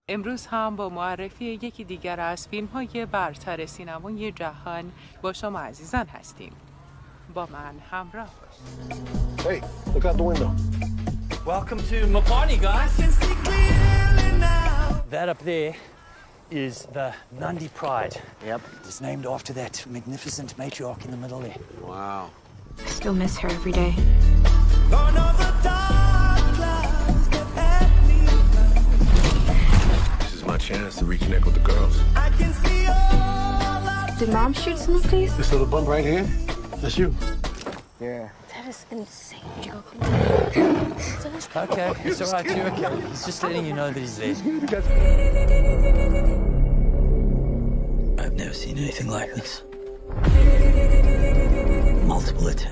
امروز هم با معرفی یکی دیگر از فیلم‌های برتر سینمای جهان با شما عزیزان هستیم. با من همراه باشید. Hey, look out the window. Welcome to Mopani, guys. That up there is the Nandi Pride. Yep. It's named after that magnificent matriarch in the middle there. Wow. I still miss her every day. This is my chance to reconnect with the girls. Did Mom shoot some of these? This little bump right here, that's you. Yeah. That is insane. Did you go clean? Okay, it's all right, you're okay. He's just letting you know that he's there. I've never seen anything like this. Multiple attempts.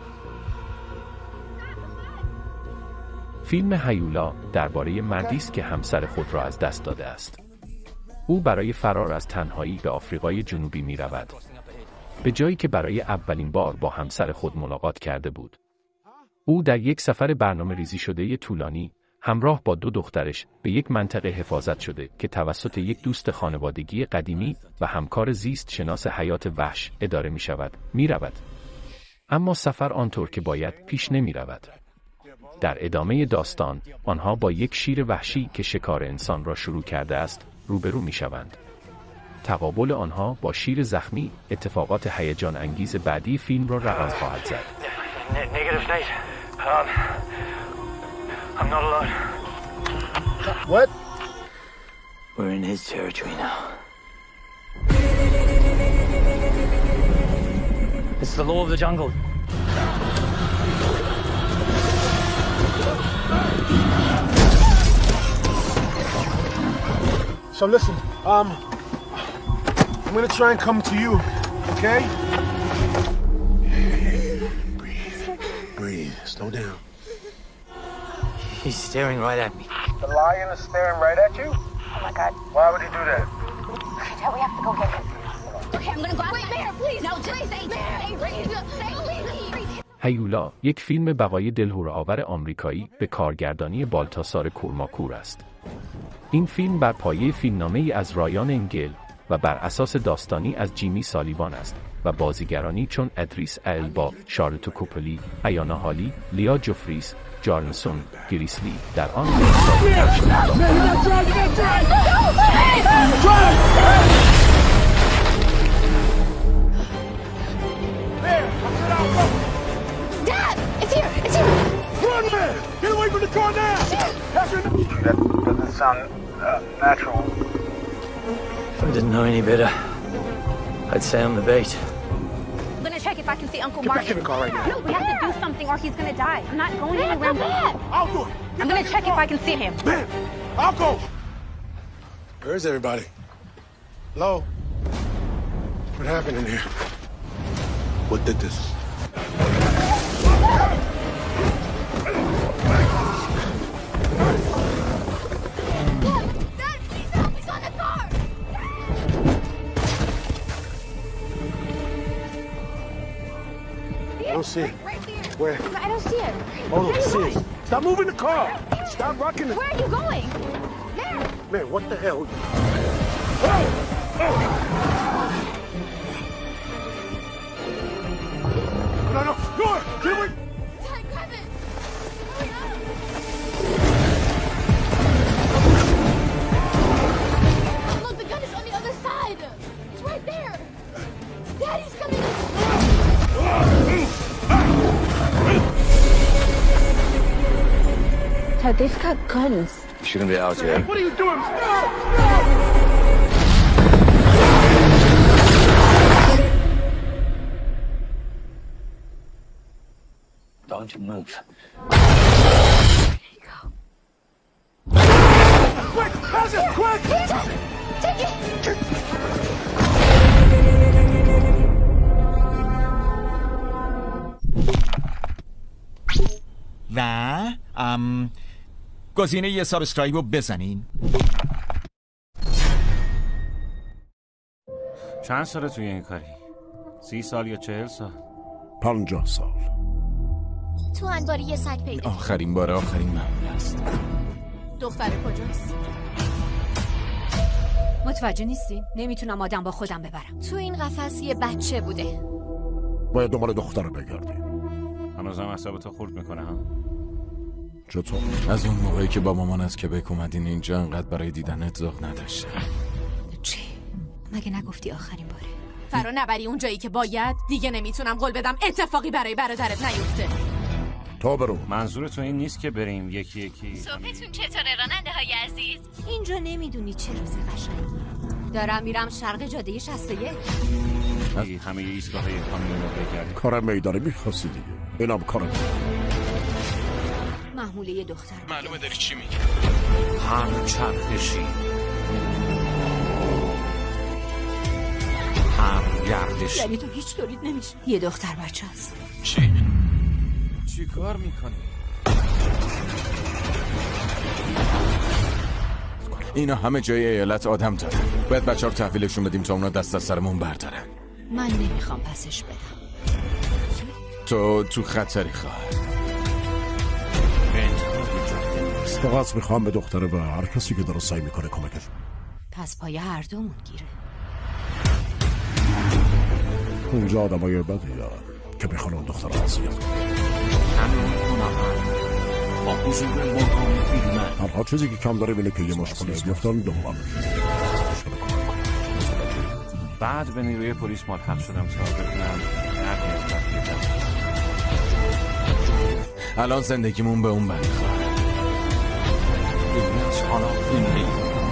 فیلم هیولا درباره مردی است که همسر خود را از دست داده است. او برای فرار از تنهایی به آفریقای جنوبی می رود. به جایی که برای اولین بار با همسر خود ملاقات کرده بود. او در یک سفر برنامه‌ریزی شده طولانی همراه با 2 دخترش به یک منطقه حفاظت شده که توسط یک دوست خانوادگی قدیمی و همکار زیست شناس حیات وحش اداره می شود. می رود. اما سفر آنطور که باید پیش نمی رود. در ادامه داستان آنها با یک شیر وحشی که شکار انسان را شروع کرده است روبرو می شوند. تقابل آنها با شیر زخمی اتفاقات هیجان انگیز بعدی فیلم را رقم خواهد زد. Negative, Nate. I'm not alone. What? We're in his territory now. It's the law of the jungle. So listen, I'm gonna try and come to you, okay? Breathe, slow down. He's staring right at me. The lion is staring right at you? Oh my God. Why would he do that? Dad, we have to go get him. Okay, I'm gonna go. Wait, Mayor, please. No, please, please. هیولا یک فیلم بقای دلهره‌آور آمریکایی به کارگردانی بالتاسار کورماکور است. این فیلم بر پایه فیلمنامه‌ای از رایان انگل و بر اساس داستانی از جیمی سالیوان است و بازیگرانی چون ادریس البا، شارلوت کوپلی، ایانا هالی، لیا جوفریس، جارلسون گریسلی در آن Dad, it's here. It's here. Run, man! Get away from the car now! That doesn't sound natural. If I didn't know any better, I'd say I'm the bait. I'm gonna check if I can see Uncle Get Mark. back in the car right now. No, we have to do something or he's gonna die. I'm not going anywhere. I'll do it. I'm gonna check if I can see him. Man, I'll go. Where's everybody? Hello? What happened in here? What did this? Dad, please help. He's on the car. I don't see it. Right here. Where? No, I don't see it. Hold on, Where are you see going? it. Stop moving the car. Stop rocking it. Where are you going? There. Man, what the hell? No, no, no! Get away! Dad, grab it. Hurry up. Look, the gun is on the other side. It's right there. Daddy's coming. Dad, they've got guns. Shouldn't be out here. What are you doing? Don't you move. Quick! Pass it! Quick! Take it. و گزینه یه سابسکرایب رو بزنین. چند ساله توی این کاری؟ 30 سال یا 40 سال؟ 50 سال. تو انباری یه سگ پیدا. آخرین بار آخرین معمول است. دختر کجاست؟ متوجه نیستین؟ نمیتونم آدم با خودم ببرم. تو این قفس یه بچه بوده. باید دنبال دختر رو بگردی. هنوزم اعصابتو خورد میکنه ها؟ چطور؟ از اون موقعی که با مامان از کبک اومدین اینجا انقدر برای دیدنت ذوق نداشته. چی؟ مگه نگفتی آخرین باره؟ فرا نبری اون جایی که باید. دیگه نمیتونم قول بدم اتفاقی برای برادرت نیفته. تا برو. منظور تو این نیست که بریم یکی یکی؟ صبحتون چطوره راننده های عزیز؟ اینجا نمیدونی چه روز قشنگی. دارم میرم شرق جاده 61. همه ایستگاه‌های کامیون رو بگردیم. کار میدانی میخواستی دیگه. اینم کارم. محموله یه دختر. معلومه داری چی میگی؟ هم چرخشی، هم گردشی. یعنی تو هیچ طورید نمیشه. یه دختر بچه هست. چی کار میکنی؟ اینا همه جای ایالت آدم دارن. باید بچه ها رو تحویلشون بدیم تا اونا دست از سرمون بردارن. من نمیخوام پسش بدم. تو خطری خواهد. فقط میخوام به دختره و هر کسی که داره سعی میکنه کمکش. پس پای هر دومون گیره. اونجا آدمای بدی که میخوان اون دختر رو اذیت کنن. هر چیزی که کم داره اینه که یه مشکل بیفتن دنبالش. بعد به نیروی پلیس ملحق شدم تا ببینم نردی از بقیه. الان زندگیمون به اون بنی خواهد. حالا این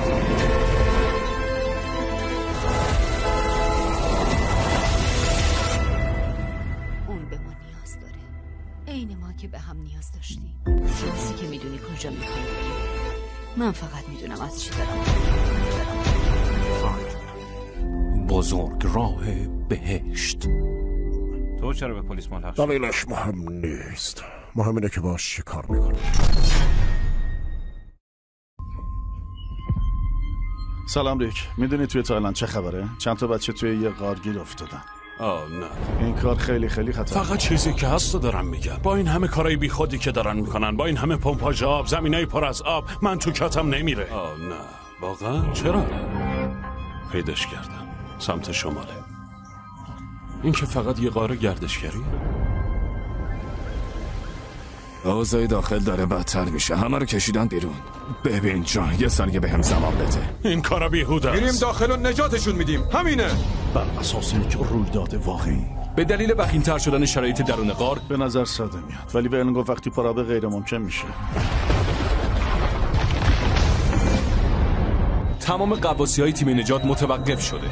اون به ما نیاز داره. عین ما که به هم نیاز داشتیم. شانسی که میدونی کجا میخوایی. من فقط میدونم از چی دارم. بزرگ راه بهشت. تو چرا به پلیس ملحق شدی؟ دلیلش مهم نیست. مهم اینه که باش چی کار میکنه. سلام ریک، میدونی توی تایلند چه خبره؟ چند تا بچه توی یه غار گیر افتادن. نه، این کار خیلی خطر. فقط چیزی که هست دارم میگم. با این همه کارای بی خودی که دارن میکنن، با این همه پمپاژ آب، زمینای پر از آب، من تو کتم نمیره. نه، واقعا چرا؟ پیداش کردم سمت شماله. این که فقط یه غار گردشگری. اوضاع داخل داره بدتر میشه. همه رو کشیدن بیرون. ببین جان، یه ثانیه بهم زمان بده. این کارا بیهوده است. میریم داخل و نجاتشون میدیم. همینه. بر اساس یک رویداد واقعی. به دلیل وخیم‌تر شدن شرایط درون غار به نظر ساده میاد، ولی به گفت وقتی پرابه غیر ممکن میشه. تمام غواصی‌های تیم نجات متوقف شده.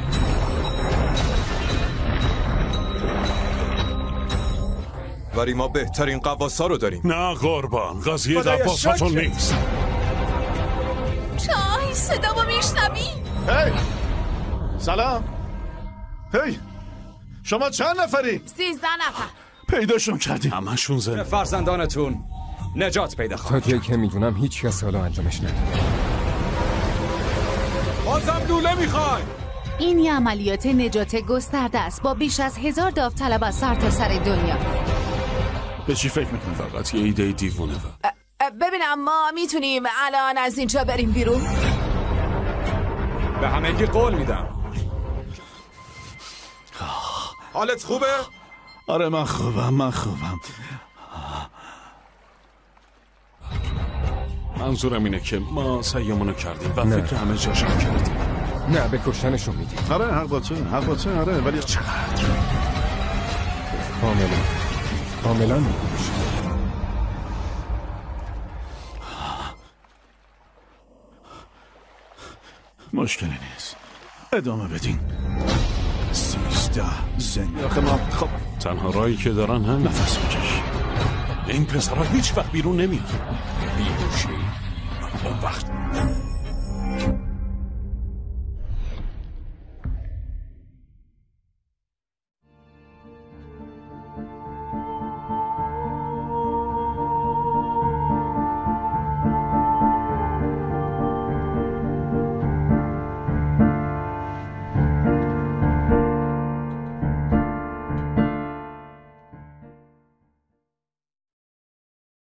ولی ما بهترین غواصا رو داریم. نه قربان، قضیه غواصاتون نیست. چای صدامو میشنوی؟ هی سلام. هی شما چند نفری؟ 13 نفر. پیداشون کردیم. همشون زنده. فرزندانتون نجات پیدا خواهد. تا جایی که میدونم هیچ کس حالا انجامش نداره. بازم لوله میخوای؟ این یه عملیات نجات گسترده است با بیش از 1000 داوطلب از سرتاسر دنیا. به چی فکر میکنی؟ فقط یه ایده دیوونه. ببینم ما میتونیم الان از اینجا بریم بیرون؟ به همگی قول میدم. حالت خوبه؟ آره من خوبم. منظورم اینه که ما سعیمونو کردیم و فکر همه جاشم کردیم. نه به کشتنشون میدیم. آره حق با تو آره، ولی چقدر کاملا میگوش. مشکلی نیست، ادامه بدین. 13 زنده. آخه ما خب تنها راهی که دارن هم نفس بکش. این پسرها هیچ وقت بیرون نمیاد. بیهوشی اون وقت